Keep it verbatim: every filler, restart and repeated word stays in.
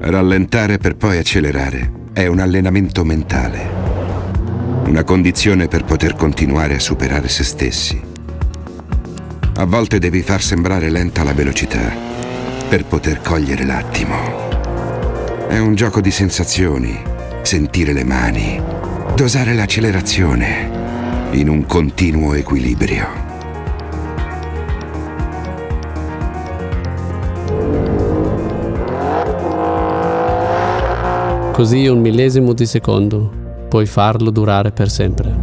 Rallentare per poi accelerare è un allenamento mentale, una condizione per poter continuare a superare se stessi. A volte devi far sembrare lenta la velocità per poter cogliere l'attimo. È un gioco di sensazioni, sentire le mani, dosare l'accelerazione in un continuo equilibrio. Così un millesimo di secondo puoi farlo durare per sempre.